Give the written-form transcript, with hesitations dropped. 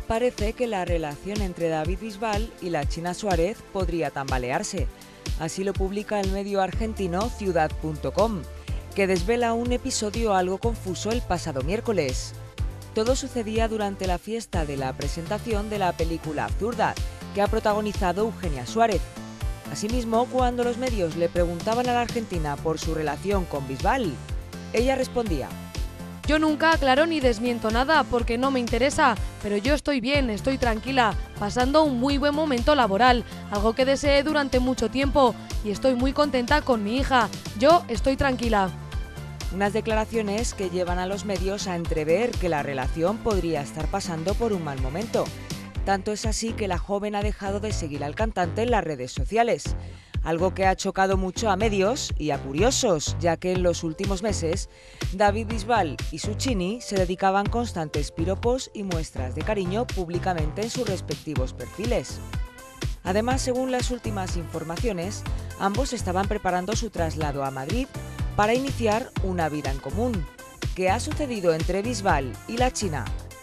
parece que la relación entre David Bisbal y la China Suárez podría tambalearse. Así lo publica el medio argentino Ciudad.com, que desvela un episodio algo confuso el pasado miércoles. Todo sucedía durante la fiesta de la presentación de la película Zurda, que ha protagonizado Eugenia Suárez. Asimismo, cuando los medios le preguntaban a la argentina por su relación con Bisbal, ella respondía: yo nunca aclaro ni desmiento nada porque no me interesa, pero yo estoy bien, estoy tranquila, pasando un muy buen momento laboral, algo que deseé durante mucho tiempo, y estoy muy contenta con mi hija. Yo estoy tranquila. Unas declaraciones que llevan a los medios a entrever que la relación podría estar pasando por un mal momento. Tanto es así que la joven ha dejado de seguir al cantante en las redes sociales, algo que ha chocado mucho a medios y a curiosos, ya que en los últimos meses David Bisbal y su Chini se dedicaban constantes piropos y muestras de cariño públicamente en sus respectivos perfiles. Además, según las últimas informaciones, ambos estaban preparando su traslado a Madrid para iniciar una vida en común. ¿Qué ha sucedido entre Bisbal y la China?